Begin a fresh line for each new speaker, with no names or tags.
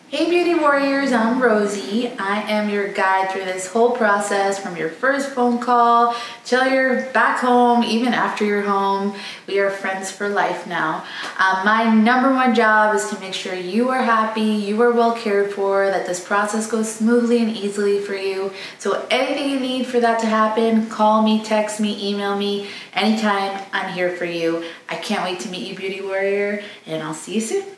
Hey Beauty Warriors, I'm Rosie. I am your guide through this whole process from your first phone call till you're back home, even after you're home. We are friends for life now. My number one job is to make sure you are happy, you are well cared for, that this process goes smoothly and easily for you. So anything you need for that to happen, call me, text me, email me, anytime. I'm here for you. I can't wait to meet you, Beauty Warrior, and I'll see you soon.